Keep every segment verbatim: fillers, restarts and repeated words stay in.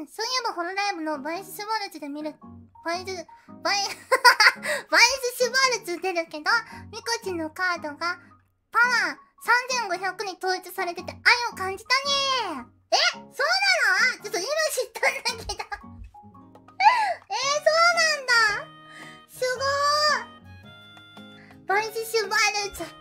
そういえばホロライブのバイス・シュバルツで見るバイスバイバイス・シュバルツ出るけどミコチのカードがパワーさんぜんごひゃくに統一されてて愛を感じたねー。え、そうなの？ちょっと今知ったんだけどえー、そうなんだ。すごー。バイス・シュバルツ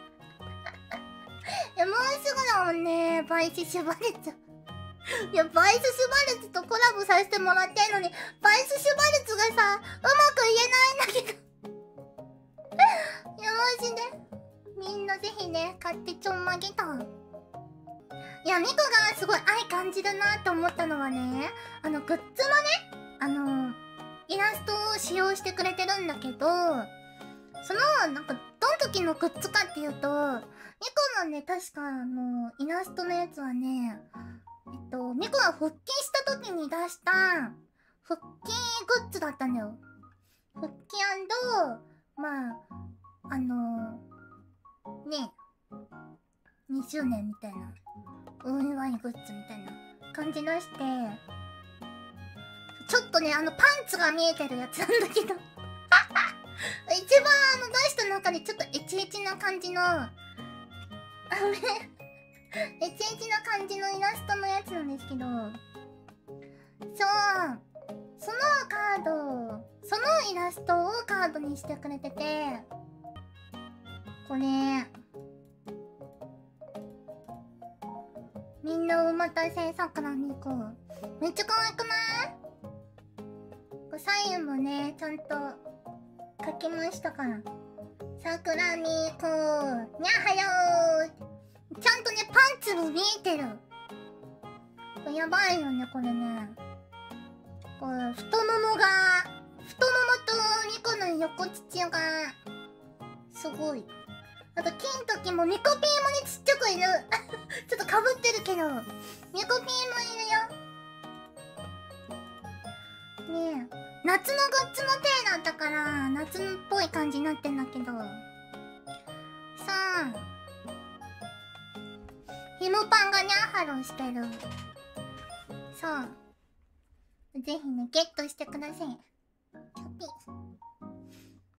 いや、もうすぐだもんね、バイス・シュバルツ。いや、バイス・シュバルツとコラボさせてもらってんのに、バイス・シュバルツがさ、うまく言えないんだけどいや、マジでみんなぜひね、買ってちょんまげた。いや、ミコがすごい愛感じるなって思ったのはね、あのグッズのね、あのイラストを使用してくれてるんだけど、そのなんかどの時のグッズかっていうと、ミコのね、確かあのイラストのやつはね、えっとミコが復帰した時に出した復帰グッズだったんだよ。復帰&まああのねにしゅうねんみたいなお祝いグッズみたいな感じ出して、ちょっとねあのパンツが見えてるやつなんだけど一番あの出した中でちょっとエチエチな感じのあれエチエチな感じのイラストのやつなんですけど、そうそのカードそのイラストをカードにしてくれてて、これみんなお待たせさくらみこ、めっちゃ可愛くない？これ左右もねちゃんと書きましたから、さくらみこにゃはよー、ちゃんとねパンツに見えてる。これやばいよね、これね。これ太ももが太ももとミコの横乳がすごい。あと金時もミコピーもねちっちゃくいるちょっとかぶってるけどミコピーもいるよね。え夏のグッズの手だったから夏っぽい感じになってんだけどさあ、ひもパンがニャーハロしてる。そうぜひねゲットしてください。